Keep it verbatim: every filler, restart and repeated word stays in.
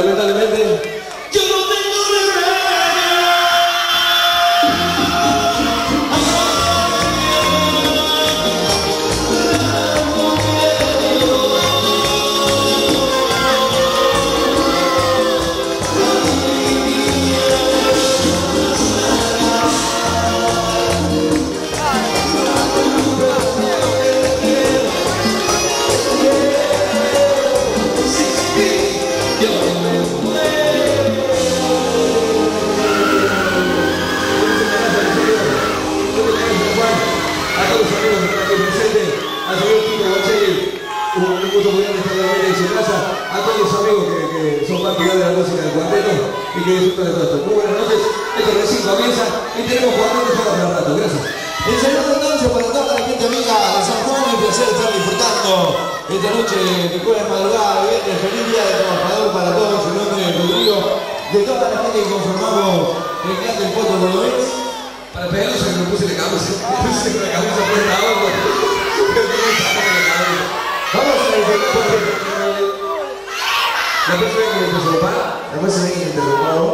lamentablemente, yo no tengo y que disfruten de todo esto. Muy buenas noches, este recién comienza y tenemos cuarenta para el rato, gracias. El saludo entonces para toda la gente amiga de San Juan, un placer estar disfrutando esta noche de jueves madrugada, de viernes, feliz día de trabajador para todos, en nombre de Rodrigo, de toda la gente que conformamos el clan del Poto Cordobés. Para pegarnos que me puse la cabeza, me puse la cabeza puesta abajo. Vamos a disfrutar. La próxima vez que me empezó a parar, La próxima vez que me interrogado.